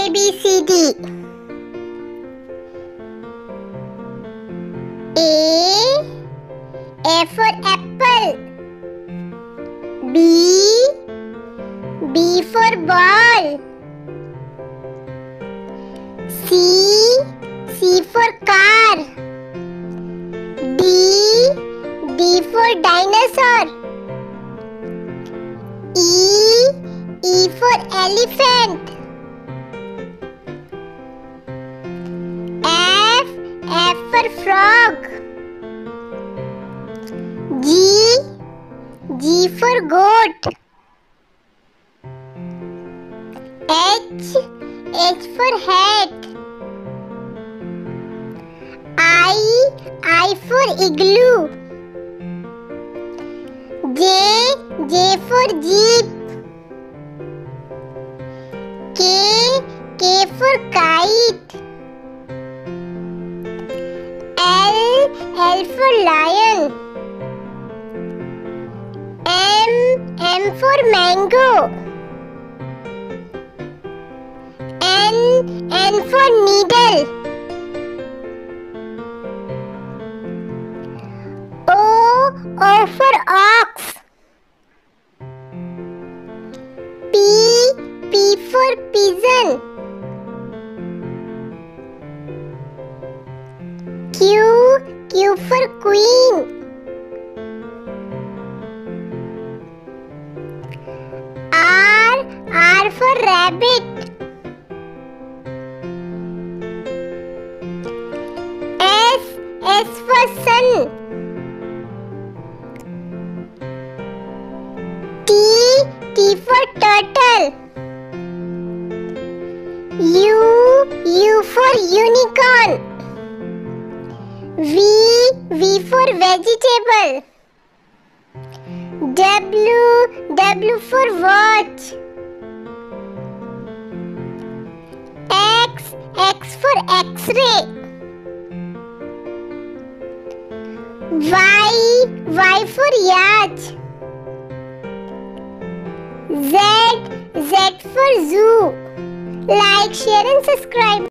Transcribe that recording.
ABCD. A for apple. B for ball. C for car. D for dinosaur. E for elephant. F for frog. G for goat. H for hat. I for igloo. J for jeep. K for kite. L for lion. M for mango. N for needle. O for ox. P for pigeon. Q for queen. R for rabbit. S for sun. T for turtle. U for unicorn. V for vegetable. W for watch. X for x-ray. Y for yacht. Z for zoo. Like, share and subscribe.